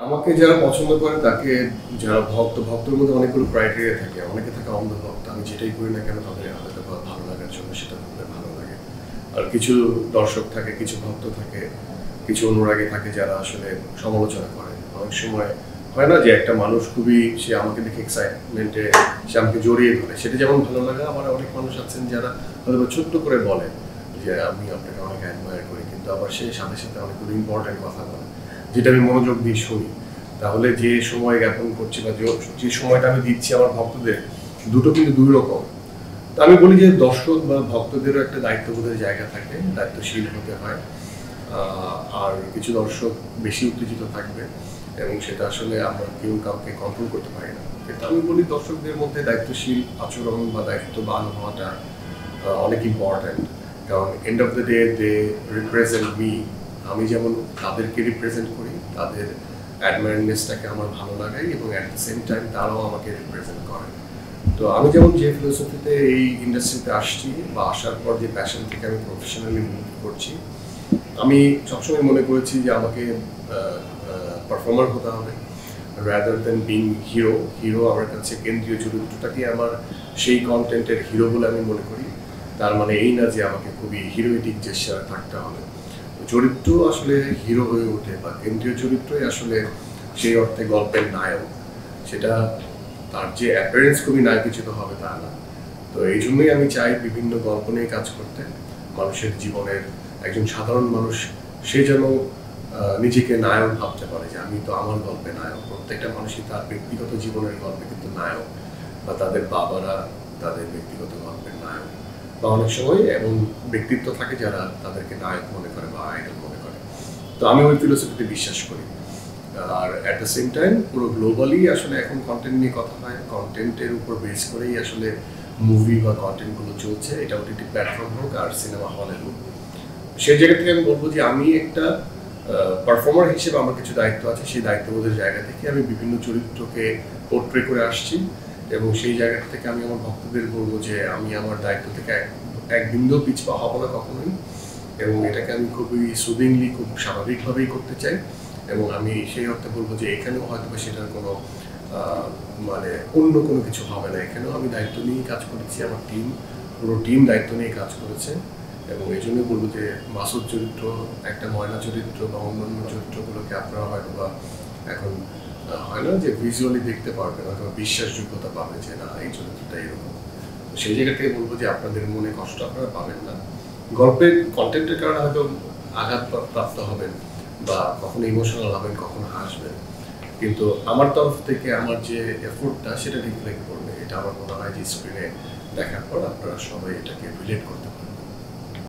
আমাকে যারা পছন্দ করে তাকে যারা ভক্তের মধ্যে অনেকগুলো ক্রাইটেরিয়া থাকে। অনেকে থাকে অন্ধভক্ত, আমি যেটাই করি না কেন তাদের হয়তো ভালো লাগার জন্য সেটা করলে ভালো লাগে। আর কিছু দর্শক থাকে, কিছু ভক্ত থাকে, কিছু অনুরাগী থাকে যারা আসলে সমালোচনা করে। অনেক সময় হয় না যে একটা মানুষ খুবই সে আমাকে দেখে এক্সাইটমেন্টে সে আমাকে জড়িয়ে ধরে, সেটা যেমন ভালো লাগে। আমার অনেক মানুষ আছেন যারা হয়তো ছোট্ট করে বলে যে আমি আপনাকে অনেক অ্যাডমায়ার করি, কিন্তু আবার সে সাথে সাথে অনেকগুলো ইম্পর্টেন্ট কথা বলে যেটা আমি মনোযোগ দিয়ে শুনি। তাহলে যে সময় জ্ঞাপন করছি বা যে সময়টা আমি দিচ্ছি আমার ভক্তদের, দুটো কিন্তু দুই রকম। তো আমি বলি যে দর্শক বা ভক্তদেরও একটা দায়িত্ববোধের জায়গা থাকে, দায়িত্বশীল হতে হয়। আর কিছু দর্শক বেশি উত্তেজিত থাকবে এবং সেটা আসলে আমরা কেউ কাউকে কন্ট্রোল করতে পারি না। কিন্তু আমি বলি দর্শকদের মধ্যে দায়িত্বশীল আচরণ বা দায়িত্ববান হওয়াটা অনেক ইম্পর্ট্যান্ট। কারণ end of the day they represent me. আমি যেমন তাদেরকে রিপ্রেজেন্ট করি, তাদের অ্যাডমায়ারনেসটাকে আমার ভালো লাগাই এবং অ্যাট দ্য সেম টাইম তারাও আমাকে রিপ্রেজেন্ট করে। তো আমি যেমন যে ফিলোসফিতে এই ইন্ডাস্ট্রিতে আসছি বা আসার পর যে প্যাশন থেকে আমি প্রফেশনালি মুভ করছি, আমি সবসময় মনে করেছি যে আমাকে পারফর্মার হতে হবে rather than being hero. Hero আমার কাছে কেন্দ্রীয় চরিত্রটাকে আমার সেই কন্টেন্টের হিরো বলে আমি মনে করি। তার মানে এই না যে আমাকে খুবই হিরোইটিক জেস্চার থাকতে হবে। চরিত্র আসলে হিরো হয়ে ওঠে বা কেন্দ্রীয় চরিত্রই আসলে সেই অর্থে গল্পের নায়ক। সেটা তার যে অ্যাপিয়ারেন্স খুবই নায়কোচিত হবে তা না। তো এই জন্যই আমি চাই বিভিন্ন গল্প নিয়ে কাজ করতে। মানুষের জীবনের একজন সাধারণ মানুষ সে যেন নিজেকে নায়ক ভাবতে পারে যে আমি তো আমার গল্পে নায়ক। প্রত্যেকটা মানুষই তার ব্যক্তিগত জীবনের গল্পে কিন্তু নায়ক, বা তাদের বাবারা তাদের ব্যক্তিগত গল্পের নায়ক, বা অনেক সময় এমন ব্যক্তিত্ব থাকে যারা তাদেরকে নায়ক মনে করে বা আইডল মনে করে। তো আমি ওই ফিলোসফিতে বিশ্বাস করি। আর অ্যাট দ্য সেম টাইম পুরো গ্লোবালি আসলে এখন কন্টেন্ট নিয়ে কথা হয়, কন্টেন্টের উপর বেস করেই আসলে মুভি বা কন্টেন্টগুলো চলছে, এটা ওটিটি প্ল্যাটফর্ম হোক আর সিনেমা হলে হোক। সেই জায়গা থেকে আমি বলবো যে আমি একটা পারফর্মার হিসেবে আমার কিছু দায়িত্ব আছে। সেই দায়িত্ববোধের জায়গা থেকে আমি বিভিন্ন চরিত্রকে পোর্ট্রে করে আসছি এবং সেই জায়গা থেকে আমি আমার ভক্তদের বলবো যে আমি আমার দায়িত্ব থেকে এক বিন্দু পিছপা হব না কখনোই, এবং এটাকে আমি খুবই সুদিংলি খুব স্বাভাবিকভাবেই করতে চাই। এবং আমি সেই অর্থে বলবো যে এখানেও হয়তো সেটার কোনো মানে অন্য কোনো কিছু হবে না। এখানেও আমি দায়িত্ব নিয়েই কাজ করেছি, আমার পুরো টিম দায়িত্ব নিয়ে কাজ করেছে। এবং এই জন্যই বলবো যে মাসুদ চরিত্র, একটা ময়না চরিত্র বা অন্যান্য চরিত্রগুলোকে আপনারা হয়তো বা এখন হয় না যে ভিজুয়ালি দেখতে পারবেন অথবা বিশ্বাসযোগ্যতা পাবে যে না এই চরিত্রটা এরকম। সেই জায়গা থেকে বলবো যে আপনাদের মনে কষ্ট আপনারা পাবেন না। গল্পের কন্টেন্টের কারণে হয়তো আঘাত প্রাপ্ত হবেন বা কখনো ইমোশনাল হবেন, কখনো হাসবেন, কিন্তু আমার তরফ থেকে আমার যে এফোর্টটা সেটা রিফ্লেক্ট করবে। এটা আমার মনে হয় যে স্ক্রিনে দেখার পর আপনারা সবাই এটাকে রিলেট করতে পারবেন।